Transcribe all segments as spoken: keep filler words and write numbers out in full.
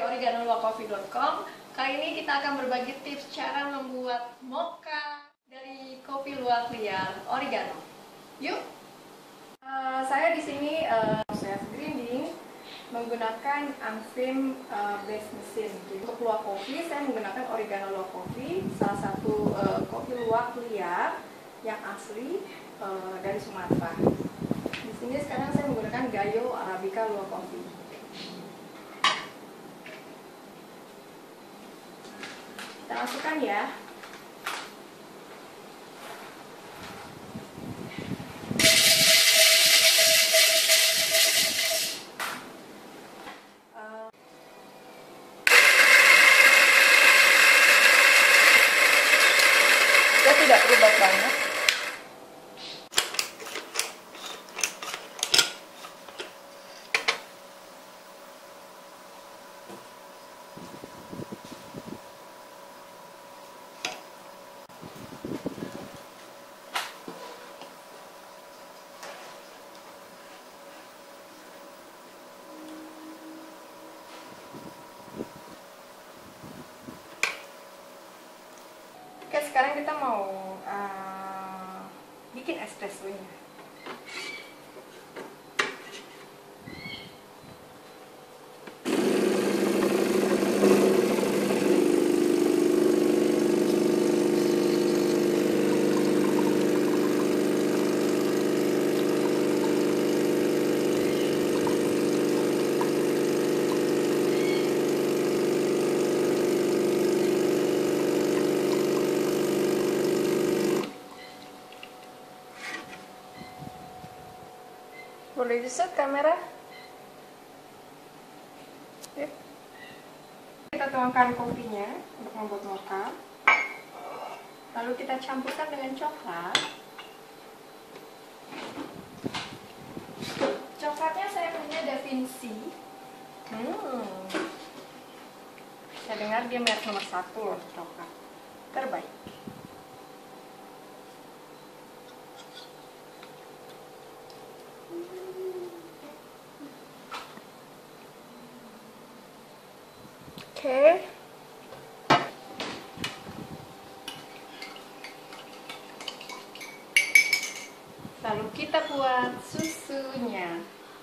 oregano luwak coffee dot com. Kali ini kita akan berbagi tips cara membuat mocha dari kopi luwak liar oregano. Yuk! Uh, saya di sini uh, saya grinding menggunakan unfilm uh, base mesin. Jadi, untuk luwak kopi saya menggunakan oregano luwak coffee, salah satu uh, kopi luwak liar yang asli uh, dari Sumatera. Di sini sekarang saya menggunakan gayo arabica luwak coffee. Kita masukkan ya. Dia tidak terlibat banget. Oke, sekarang kita mau uh, bikin espressonya. Boleh di-set kamera? Yuk. Kita tuangkan kopinya untuk membuat mocha. Lalu kita campurkan dengan coklat. Coklatnya saya punya Da Vinci. Hmm. Saya dengar dia merek nomor satu loh, coklat terbaik. Oke, lalu kita buat susunya.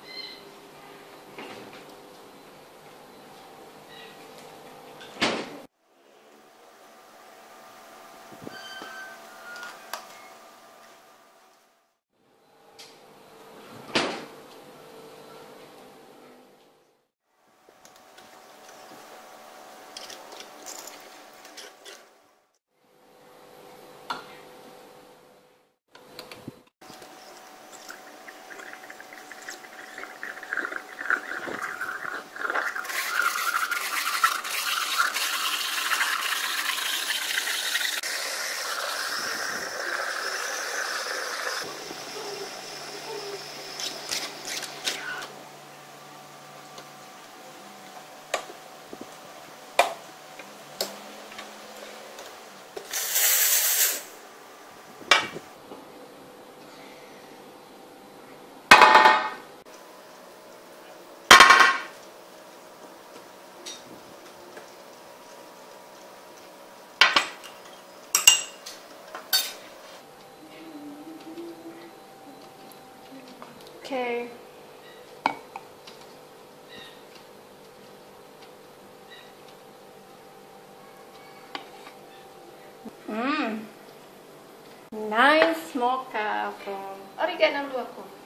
Oke. Hmm. Nice mocha from oregano luwak coffee.